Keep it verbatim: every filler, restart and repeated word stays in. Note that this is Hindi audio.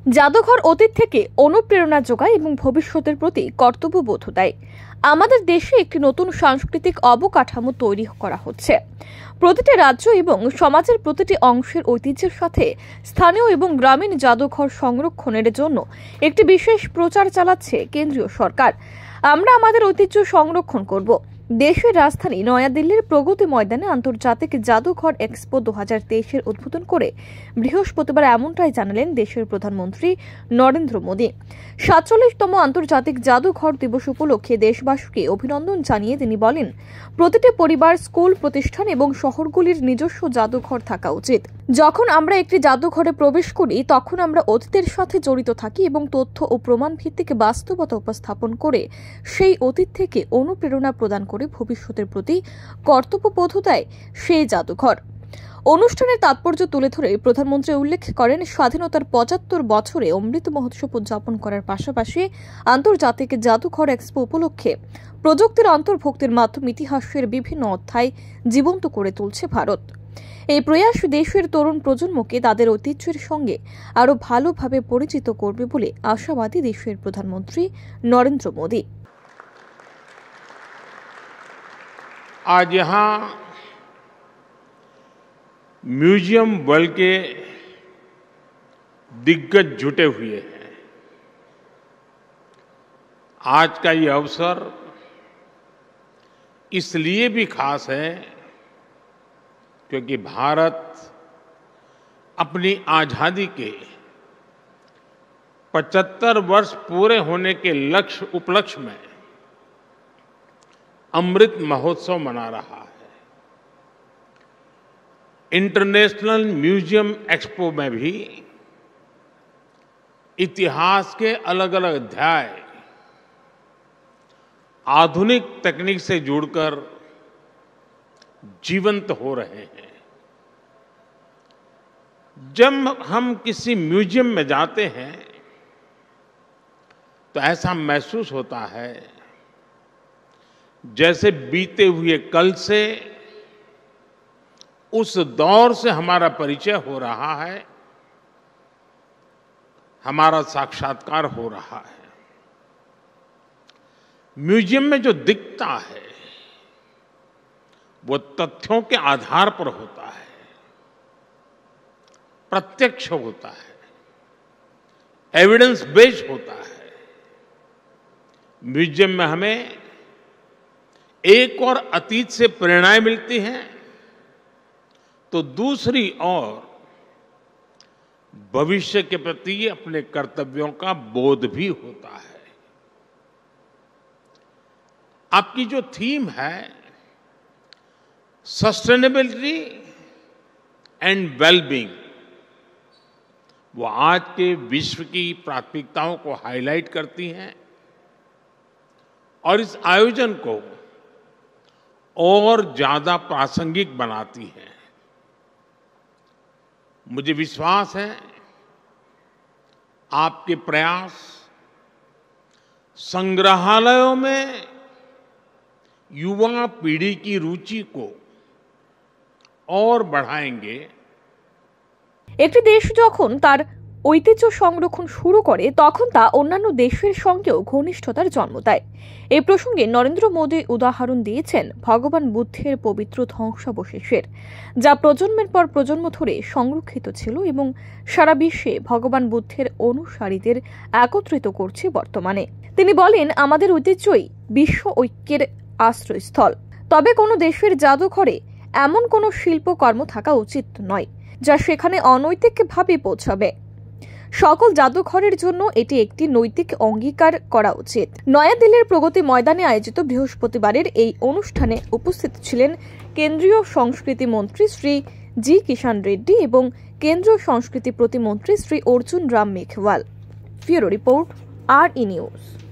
জাদুঘর অতীত থেকে অনুপ্রেরণা যোগায় এবং ভবিষ্যতের প্রতি কর্তব্যবোধ দেয়। আমাদের দেশে একটি নতুন সাংস্কৃতিক অবকাঠামো তৈরি করা হচ্ছে। প্রতিটি রাজ্য এবং সমাজের প্রতিটি অংশের ঐতিহ্যের সাথে স্থানীয় এবং গ্রামীণ জাদুঘর সংরক্ষণের জন্য একটি বিশেষ প্রচার চালাচ্ছে কেন্দ্রীয় সরকার। আমরা আমাদের ঐতিহ্য সংরক্ষণ করব। দেশের রাজধানী নয়াদিল্লির প্রগতি ময়দানে আন্তর্জাতিক জাদুঘর এক্সপো দু হাজার তেইশের উদ্বোধন করে বৃহস্পতিবার এমনটাই জানালেন দেশের প্রধানমন্ত্রী নরেন্দ্র মোদী। সাতচল্লিশতম আন্তর্জাতিক জাদুঘর দিবস উপলক্ষে দেশবাসীকে অভিনন্দন জানিয়ে তিনি বলেন, প্রতিটি পরিবার, স্কুল, প্রতিষ্ঠান এবং শহরগুলির নিজস্ব জাদুঘর থাকা উচিত। যখন আমরা একটি জাদুঘরে প্রবেশ করি তখন আমরা অতীতের সাথে জড়িত থাকি এবং তথ্য ও প্রমাণ ভিত্তিক বাস্তবতা উপস্থাপন করে সেই অতীত থেকে অনুপ্রেরণা প্রদান করে ভবিষ্যতের প্রতি কর্তব্যবোধ দেয় সেই জাদুঘর। অনুষ্ঠানের তাৎপর্য তুলে ধরে প্রধানমন্ত্রী উল্লেখ করেন, স্বাধীনতার পঁচাত্তর বছরে অমৃত মহোৎসব উদযাপন করার পাশাপাশি আন্তর্জাতিক জাদুঘর এক্সপো উপলক্ষে প্রযুক্তির অন্তর্ভুক্তির মাধ্যমে ইতিহাসের বিভিন্ন অধ্যায় জীবন্ত করে তুলছে ভারত। এই প্রয়াস দেশের তরুণ প্রজন্মকে তাদের ঐতিহ্যের সঙ্গে আরও ভালোভাবে পরিচিত করবে বলে আশাবাদী দেশের প্রধানমন্ত্রী নরেন্দ্র মোদী। आज यहाँ म्यूजियम वर्ल्ड के दिग्गज जुटे हुए हैं। आज का ये अवसर इसलिए भी खास है क्योंकि भारत अपनी आजादी के पचहत्तर वर्ष पूरे होने के लक्ष्य उपलक्ष्य में अमृत महोत्सव मना रहा है। इंटरनेशनल म्यूजियम एक्सपो में भी इतिहास के अलग अलग अध्याय आधुनिक तकनीक से जुड़कर जीवंत हो रहे हैं। जब हम किसी म्यूजियम में जाते हैं तो ऐसा महसूस होता है जैसे बीते हुए कल से, उस दौर से हमारा परिचय हो रहा है, हमारा साक्षात्कार हो रहा है। म्यूजियम में जो दिखता है वो तथ्यों के आधार पर होता है, प्रत्यक्ष होता है, एविडेंस बेस्ड होता है। म्यूजियम में हमें एक और अतीत से प्रेरणाएं मिलती हैं तो दूसरी ओर भविष्य के प्रति अपने कर्तव्यों का बोध भी होता है। आपकी जो थीम है सस्टेनेबिलिटी एंड वेलबींग, वो आज के विश्व की प्राथमिकताओं को हाईलाइट करती हैं और इस आयोजन को और ज्यादा प्रासंगिक बनाती है। मुझे विश्वास है आपके प्रयास संग्रहालयों में युवा पीढ़ी की रुचि को और बढ़ाएंगे। একটি দেশ যখন তার ঐতিহ্য সংরক্ষণ শুরু করে তখন তা অন্যান্য দেশের সঙ্গেও ঘনিষ্ঠতার জন্ম দেয়। এই প্রসঙ্গে নরেন্দ্র মোদী উদাহরণ দিয়েছেন ভগবান বুদ্ধের পবিত্র ধ্বংসাবশেষের, যা প্রজন্মের পর প্রজন্ম ধরে সংরক্ষিত ছিল এবং সারা বিশ্বে ভগবান বুদ্ধের অনুসারীদের একত্রিত করছে বর্তমানে। তিনি বলেন, আমাদের ঐতিহ্যই বিশ্ব ঐক্যের আশ্রয়স্থল। তবে কোনো দেশের জাদুঘরে এমন কোনো শিল্পকর্ম থাকা উচিত নয় যা সেখানে অনৈতিকভাবে পৌঁছাবে। সকল জাদুঘরের জন্য এটি একটি নৈতিক অঙ্গীকার করা উচিত। নয়াদিল্লির প্রগতি ময়দানে আয়োজিত বৃহস্পতিবারের এই অনুষ্ঠানে উপস্থিত ছিলেন কেন্দ্রীয় সংস্কৃতি মন্ত্রী শ্রী জি কিষাণ রেড্ডি এবং কেন্দ্রীয় সংস্কৃতি প্রতিমন্ত্রী Shri Arjun Ram Meghwal. Bureau report, R E news.